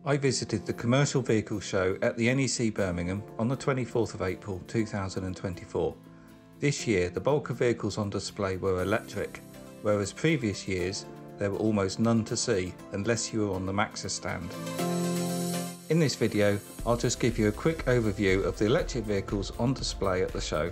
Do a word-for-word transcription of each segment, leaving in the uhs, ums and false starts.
I visited the Commercial Vehicle Show at the N E C Birmingham on the twenty-fourth of April two thousand twenty-four. This year the bulk of vehicles on display were electric, whereas previous years there were almost none to see unless you were on the Maxus stand. In this video I'll just give you a quick overview of the electric vehicles on display at the show.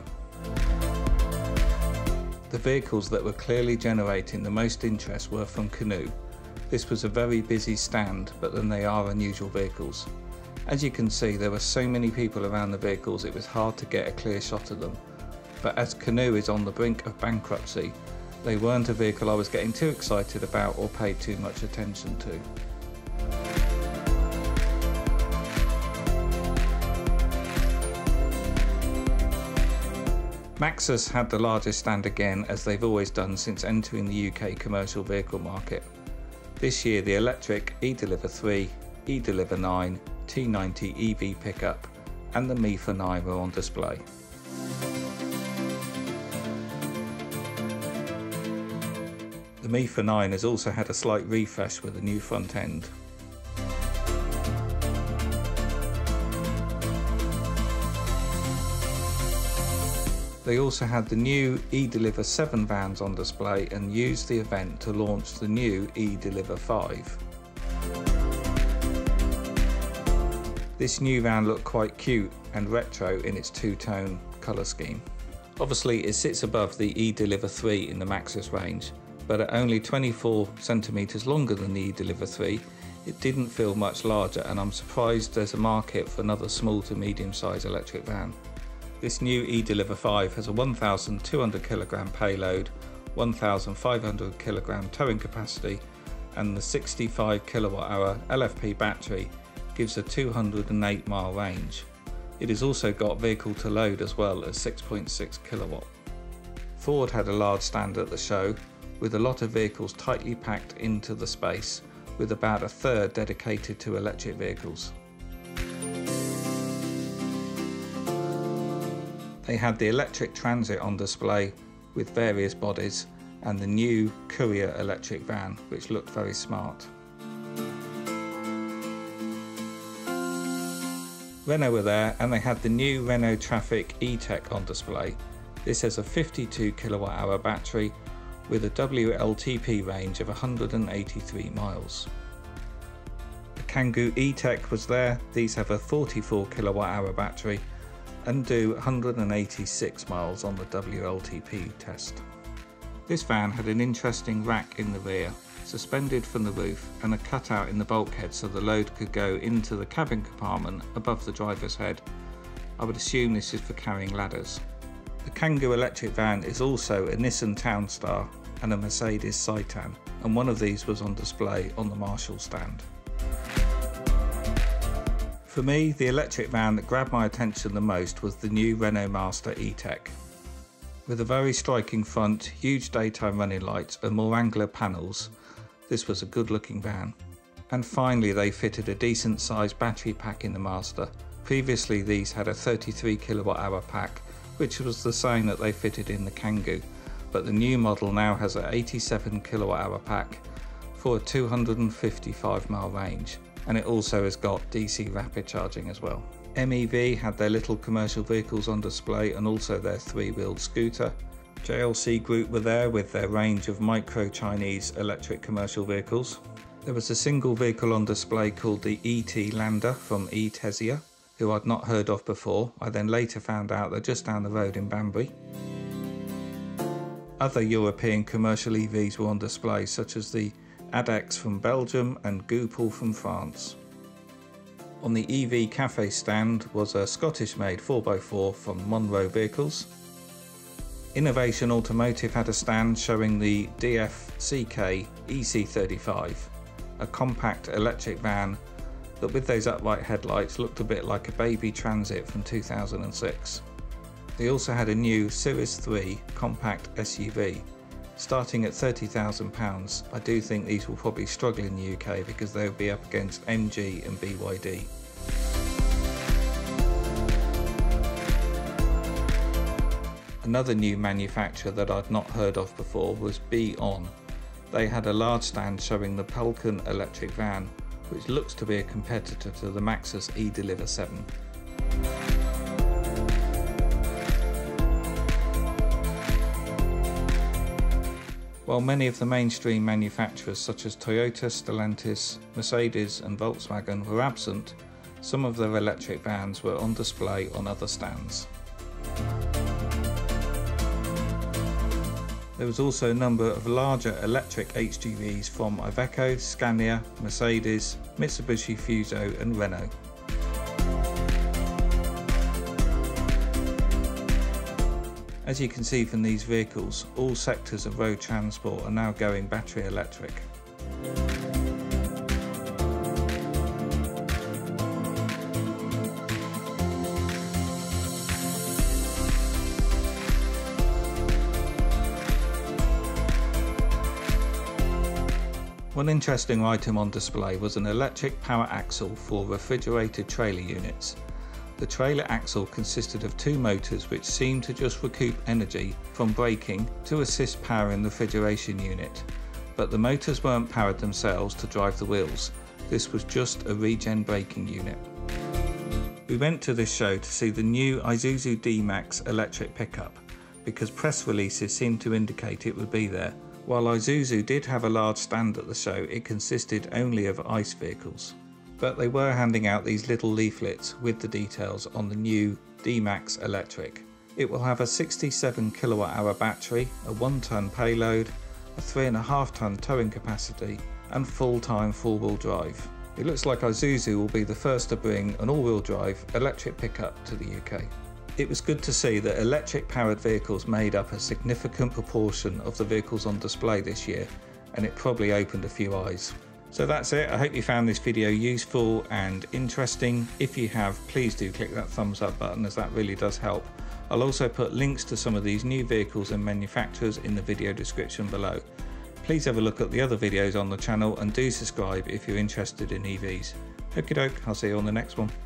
The vehicles that were clearly generating the most interest were from Canoo. This was a very busy stand, but then they are unusual vehicles. As you can see, there were so many people around the vehicles it was hard to get a clear shot of them. But as Canoo is on the brink of bankruptcy, they weren't a vehicle I was getting too excited about or paid too much attention to. Maxus had the largest stand again, as they've always done since entering the U K commercial vehicle market. This year the electric eDeliver three, eDeliver nine, T ninety E V pickup and the M E for nine were on display. The M E for nine has also had a slight refresh with a new front end. They also had the new eDeliver seven vans on display and used the event to launch the new eDeliver five. This new van looked quite cute and retro in its two-tone colour scheme. Obviously it sits above the eDeliver three in the Maxus range, but at only twenty-four centimetres longer than the eDeliver three, it didn't feel much larger, and I'm surprised there's a market for another small to medium sized electric van. This new eDeliver five has a one thousand two hundred kilogram payload, one thousand five hundred kilogram towing capacity, and the sixty-five kilowatt hour L F P battery gives a two hundred and eight mile range. It has also got vehicle to load as well as six point six kilowatt. Ford had a large stand at the show, with a lot of vehicles tightly packed into the space, with about a third dedicated to electric vehicles. They had the electric Transit on display with various bodies and the new Courier electric van, which looked very smart. Renault were there, and they had the new Renault Traffic E-Tech on display. This has a fifty-two kilowatt hour battery with a W L T P range of one hundred and eighty-three miles. The Canoo E-Tech was there. These have a forty-four kilowatt hour battery and do one hundred and eighty-six miles on the W L T P test. This van had an interesting rack in the rear, suspended from the roof, and a cutout in the bulkhead so the load could go into the cabin compartment above the driver's head. I would assume this is for carrying ladders. The Canoo electric van is also a Nissan Townstar and a Mercedes Citan, and one of these was on display on the Marshall stand. For me, the electric van that grabbed my attention the most was the new Renault Master E-Tech. With a very striking front, huge daytime running lights and more angular panels, this was a good looking van. And finally they fitted a decent sized battery pack in the Master. Previously these had a thirty-three kilowatt hour pack, which was the same that they fitted in the Canoo, but the new model now has an eighty-seven kilowatt hour pack for a two hundred and fifty-five mile range. And it also has got D C rapid charging as well. M E V had their little commercial vehicles on display and also their three-wheeled scooter. J L C Group were there with their range of micro Chinese electric commercial vehicles. There was a single vehicle on display called the E T Lander from eTesia, who I'd not heard of before. I then later found out they're just down the road in Banbury. Other European commercial E Vs were on display, such as the Adex from Belgium and Goupil from France. On the E V Cafe stand was a Scottish-made four by four from Munro Vehicles. Innovation Automotive had a stand showing the D F S K E C thirty-five, a compact electric van that with those upright headlights looked a bit like a baby Transit from two thousand six. They also had a new Series three compact S U V. Starting at thirty thousand pounds, I do think these will probably struggle in the U K because they will be up against M G and B Y D. Another new manufacturer that I'd not heard of before was Be On. They had a large stand showing the Falcon electric van which looks to be a competitor to the Maxus e-Deliver seven. While many of the mainstream manufacturers such as Toyota, Stellantis, Mercedes and Volkswagen were absent, some of their electric vans were on display on other stands. There was also a number of larger electric H G Vs from Iveco, Scania, Mercedes, Mitsubishi Fuso and Renault. As you can see from these vehicles, all sectors of road transport are now going battery electric. One interesting item on display was an electric power axle for refrigerated trailer units. The trailer axle consisted of two motors which seemed to just recoup energy from braking to assist powering the refrigeration unit, but the motors weren't powered themselves to drive the wheels. This was just a regen braking unit. We went to this show to see the new Isuzu D-Max electric pickup because press releases seemed to indicate it would be there. While Isuzu did have a large stand at the show, it consisted only of ICE vehicles. But they were handing out these little leaflets with the details on the new D-Max electric. It will have a sixty-seven kilowatt hour battery, a one ton payload, a three and a half ton towing capacity and full-time four-wheel drive. It looks like Isuzu will be the first to bring an all-wheel drive electric pickup to the U K. It was good to see that electric powered vehicles made up a significant proportion of the vehicles on display this year, and it probably opened a few eyes. So that's it. I hope you found this video useful and interesting. If you have, please do click that thumbs up button as that really does help. I'll also put links to some of these new vehicles and manufacturers in the video description below. Please have a look at the other videos on the channel and do subscribe if you're interested in E Vs. Okie doke, I'll see you on the next one.